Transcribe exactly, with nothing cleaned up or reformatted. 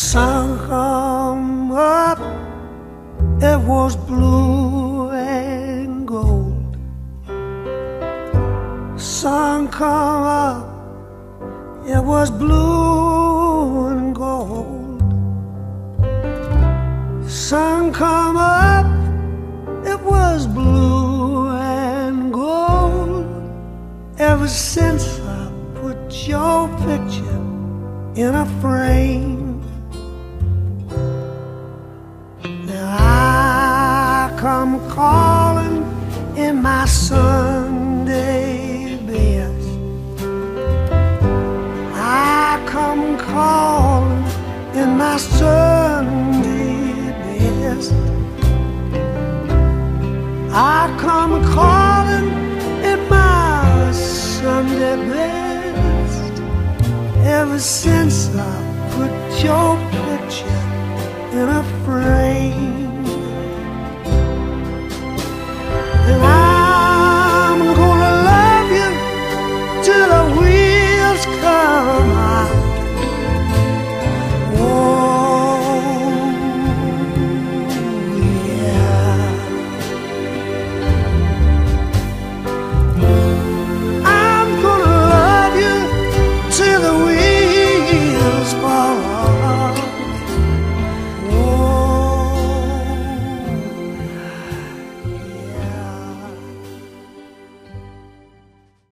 sun come up, it was blue and gold. Sun come up, it was blue and gold. Sun come up, it was blue and gold. Ever since I put your picture in a frame, now I come calling in my Sunday best. I come calling in my Sunday best. I come calling in my Sunday best. Ever since I put your picture in a frame.